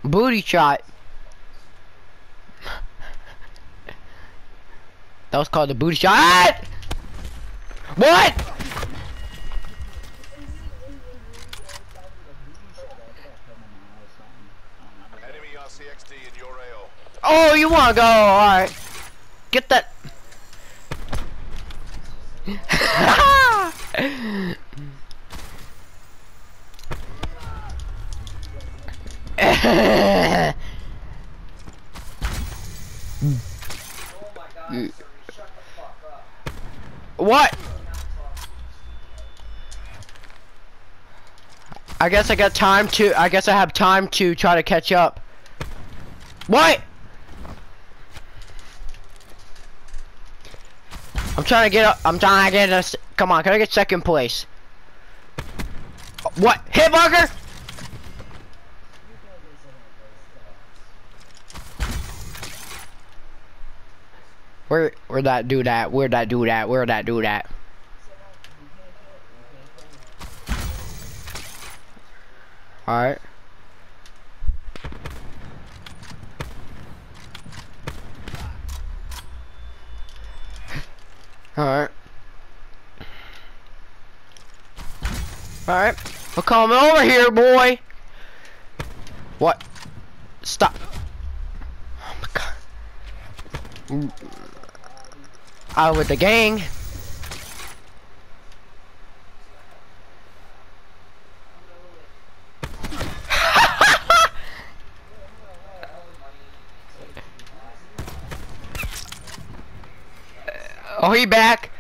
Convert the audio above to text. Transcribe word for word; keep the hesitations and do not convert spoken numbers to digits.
Booty shot. That was called the booty shot. What? Enemy R C X D in your A O. Oh, you wanna go? All right. Get that. What? I guess I got time to, I guess I have time to try to catch up. What? I'm trying to get up, I'm trying to get us, come on, can I get second place? What? Hitmarker? Where, where'd that do that? Where'd that do that? Where'd that do that? Alright. Alright. Alright. Well, come over here, boy. What? Stop. Oh my god. Out with the gang. Oh, he back.